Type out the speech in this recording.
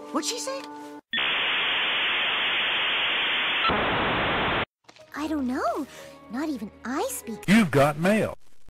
What'd she say? I don't know. Not even I speak. You've got mail.